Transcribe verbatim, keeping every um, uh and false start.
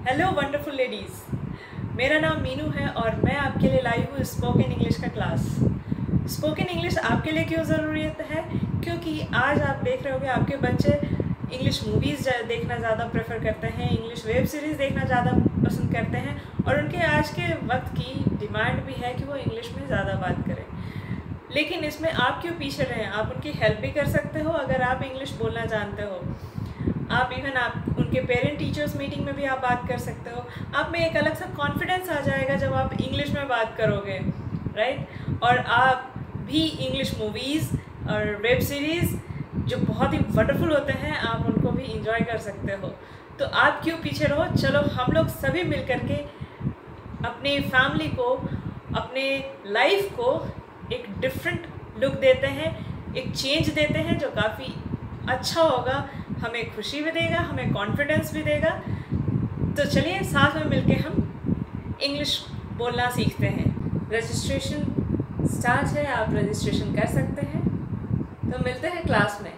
Hello wonderful ladies, मेरा नाम मीनू है और मैं आपके लिए लाई हूँ स्पोकन इंग्लिश का क्लास। स्पोकन इंग्लिश आपके लिए क्यों ज़रूरियत है? क्योंकि आज आप देख रहे होंगे आपके बच्चे इंग्लिश मूवीज़ देखना ज़्यादा प्रेफर करते हैं, इंग्लिश वेब सीरीज़ देखना ज़्यादा पसंद करते हैं और उनके आज के वक्त की डिमांड भी है कि वो इंग्लिश में ज़्यादा बात करें। लेकिन इसमें आप क्यों पीछे रहें? आप उनकी हेल्प भी कर सकते हो अगर आप इंग्लिश बोलना जानते हो। आप इवन आप उनके पेरेंट टीचर्स मीटिंग में भी आप बात कर सकते हो। आप में एक अलग सा कॉन्फिडेंस आ जाएगा जब आप इंग्लिश में बात करोगे, राइट? और आप भी इंग्लिश मूवीज़ और वेब सीरीज़ जो बहुत ही वंडरफुल होते हैं, आप उनको भी इंजॉय कर सकते हो। तो आप क्यों पीछे रहो? चलो हम लोग सभी मिल कर के अपनी फैमिली को, अपने लाइफ को एक डिफरेंट लुक देते हैं, एक चेंज देते हैं जो काफ़ी अच्छा होगा, हमें खुशी भी देगा, हमें कॉन्फिडेंस भी देगा। तो चलिए साथ में मिलके हम इंग्लिश बोलना सीखते हैं। रजिस्ट्रेशन स्टार्ट है, आप रजिस्ट्रेशन कर सकते हैं। तो मिलते हैं क्लास में।